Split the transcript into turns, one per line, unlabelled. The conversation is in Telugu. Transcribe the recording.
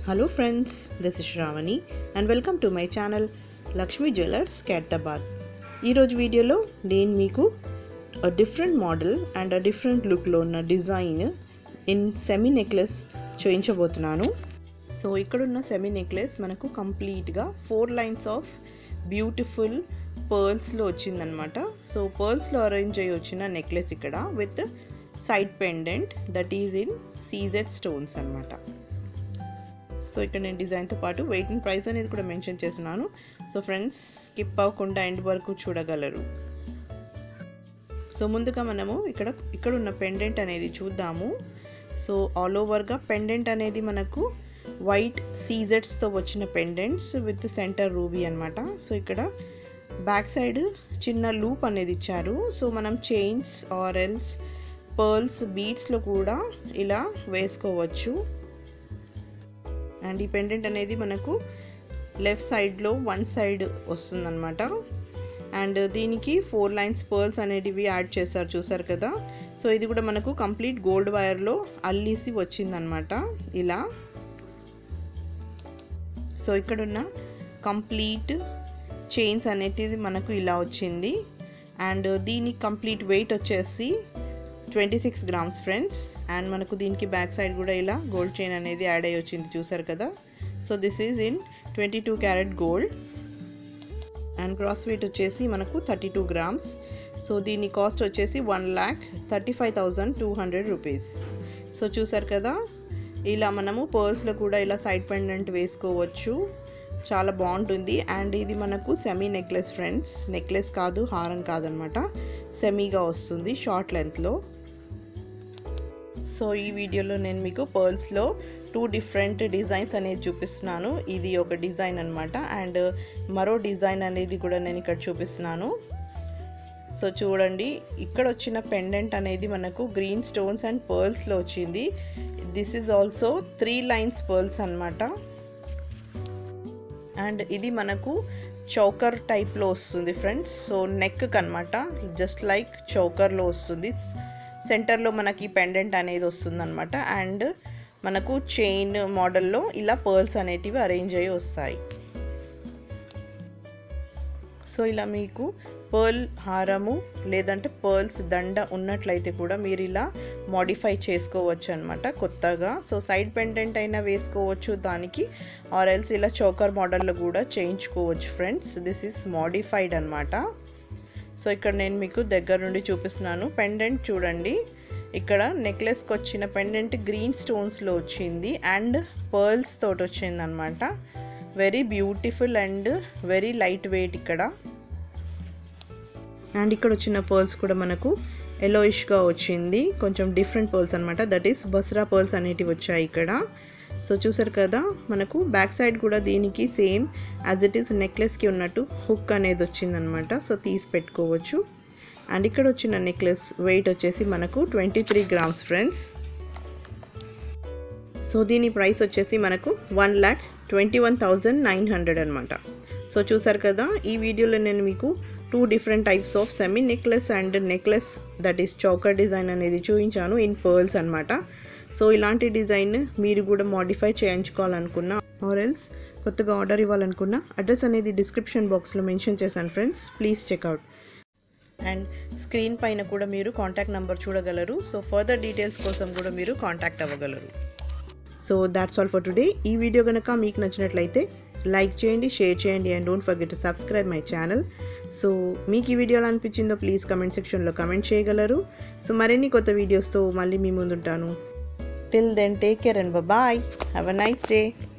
Hello friends, this is Shravani and welcome to my channel Lakshmi Jewellers khairthabad. Ee roju video lo nenu meeku a different model and a different look lo unna design in semi necklace choyinchabothunanu. So ikkadunna semi necklace manaku complete ga 4 lines of beautiful pearls lo ochindannamata. So pearls lo arrange ayi ochina necklace ikkada with side pendant that is in CZ stones annamata. So ఇక్కడ నేను డిజైన్తో పాటు వెయిట్ అండ్ ప్రైస్ అనేది కూడా మెన్షన్ చేస్తున్నాను. సో ఫ్రెండ్స్ స్కిప్ అవ్వకుండా ఎండ్ వరకు చూడగలరు. సో ముందుగా మనము ఇక్కడ ఉన్న పెండెంట్ అనేది చూద్దాము. సో ఆల్ ఓవర్గా పెండెంట్ అనేది మనకు వైట్ సీజెట్స్తో వచ్చిన పెండెంట్స్ విత్ సెంటర్ రూబీ అనమాట. సో ఇక్కడ బ్యాక్ సైడ్ చిన్న లూప్ అనేది ఇచ్చారు. సో మనం చైన్స్ ఆర్ ఎల్స్ పర్ల్స్ బీడ్స్లో కూడా ఇలా వేసుకోవచ్చు. అండ్ ఈ పెండెంట్ అనేది మనకు లెఫ్ట్ సైడ్లో వన్ సైడ్ వస్తుందన్నమాట. అండ్ దీనికి 4 లైన్స్ పర్ల్స్ అనేటివి యాడ్ చేశారు, చూసారు కదా. సో ఇది కూడా మనకు కంప్లీట్ గోల్డ్ వైర్లో అల్లిసి వచ్చిందనమాట ఇలా. సో ఇక్కడున్న కంప్లీట్ చైన్స్ అనేటిది మనకు ఇలా వచ్చింది. అండ్ దీని కంప్లీట్ వెయిట్ వచ్చేసి 26 గ్రామ్స్ ఫ్రెండ్స్. అండ్ మనకు దీనికి బ్యాక్ సైడ్ కూడా ఇలా గోల్డ్ చైన్ అనేది యాడ్ అయ్యి వచ్చింది, చూసారు కదా. So this is in 22 carat gold. And cross weight వచ్చేసి మనకు 32 గ్రామ్స్. సో దీని కాస్ట్ వచ్చేసి 1,35,200 రూపీస్. సో చూసారు కదా, ఇలా మనము పర్ల్స్లో కూడా ఇలా సైడ్ పెండెంట్ వేసుకోవచ్చు, చాలా బాగుంటుంది. అండ్ ఇది మనకు సెమీ నెక్లెస్ ఫ్రెండ్స్, నెక్లెస్ కాదు, హారం కాదనమాట, సెమీగా వస్తుంది షార్ట్ లెంత్లో. సో ఈ వీడియోలో నేను మీకు పర్ల్స్లో 2 డిఫరెంట్ డిజైన్స్ అనేది చూపిస్తున్నాను. ఇది ఒక డిజైన్ అనమాట, అండ్ మరో డిజైన్ అనేది కూడా నేను ఇక్కడ చూపిస్తున్నాను. సో చూడండి, ఇక్కడ వచ్చిన పెండెంట్ అనేది మనకు గ్రీన్ స్టోన్స్ అండ్ పర్ల్స్లో వచ్చింది. This is also 3 lines pearls అనమాట. అండ్ ఇది మనకు చౌకర్ టైప్లో వస్తుంది ఫ్రెండ్స్. సో నెక్ కనమాట జస్ట్ లైక్ చౌకర్లో వస్తుంది. సెంటర్లో మనకి పెండెంట్ అనేది వస్తుంది అనమాట. అండ్ మనకు చైన్ మోడల్లో ఇలా పర్ల్స్ అనేటివి అరేంజ్ అయ్యి వస్తాయి. సో ఇలా మీకు పర్ల్ హారము లేదంటే పర్ల్స్ దండ ఉన్నట్లయితే కూడా మీరు ఇలా మోడిఫై చేసుకోవచ్చు అనమాట కొత్తగా. సో సైడ్ పెండెంట్ అయినా వేసుకోవచ్చు దానికి, ఆర్ ఎల్స్ ఇలా చోకర్ మోడల్లో కూడా చేయించుకోవచ్చు ఫ్రెండ్స్. దిస్ ఈస్ మోడిఫైడ్ అనమాట. సో ఇక్కడ నేను మీకు దగ్గర నుండి చూపిస్తున్నాను. పెండెంట్ చూడండి, ఇక్కడ నెక్లెస్కి వచ్చిన పెండెంట్ గ్రీన్ స్టోన్స్లో వచ్చింది అండ్ పర్ల్స్ తోటి వచ్చింది అనమాట. Very beautiful and very light weight ఇక్కడ. అండ్ ఇక్కడ వచ్చిన పర్ల్స్ కూడా మనకు ఎలోయిష్గా వచ్చింది, కొంచెం డిఫరెంట్ పర్ల్స్ అనమాట, దట్ ఈస్ బస్రా పర్ల్స్ అనేటివి వచ్చాయి ఇక్కడ. సో చూసారు కదా, మనకు బ్యాక్ సైడ్ కూడా దీనికి సేమ్ యాజ్ ఇట్ ఈస్ నెక్లెస్కి ఉన్నట్టు హుక్ అనేది వచ్చిందనమాట. సో తీసి పెట్టుకోవచ్చు. అండ్ ఇక్కడ వచ్చిన నెక్లెస్ వెయిట్ వచ్చేసి మనకు 23 గ్రామ్స్ ఫ్రెండ్స్. సో దీని ప్రైస్ వచ్చేసి మనకు 1,21,900 అనమాట. సో చూసారు కదా, ఈ వీడియోలో నేను మీకు 2 different types of semi necklace and necklace that is choker design అనేది చూపించాను ఇన్ పర్ల్స్ అనమాట. సో ఇలాంటి డిజైన్ మీరు కూడా మోడిఫై చేయించుకోవాలనుకున్నా ఆర్ ఎల్స్ కొత్తగా ఆర్డర్ ఇవ్వాలనుకున్నా అడ్రస్ అనేది డిస్క్రిప్షన్ బాక్స్లో మెన్షన్ చేశాను friends, please check out. And screen పైన కూడా మీరు కాంటాక్ట్ నెంబర్ చూడగలరు. సో ఫర్దర్ డీటెయిల్స్ కోసం కూడా మీరు కాంటాక్ట్ అవ్వగలరు. So that's all for today. ఈ వీడియో కనుక మీకు నచ్చినట్లయితే లైక్ చేయండి, షేర్ చేయండి and don't forget to subscribe my channel. So మీకు ఈ వీడియో ఎలా అనిపించిందో ప్లీజ్ కమెంట్ సెక్షన్లో కమెంట్ చేయగలరు. సో మరిన్ని కొత్త వీడియోస్తో మళ్ళీ మీ ముందుంటాను. Till then, take care and bye-bye. Have a nice day.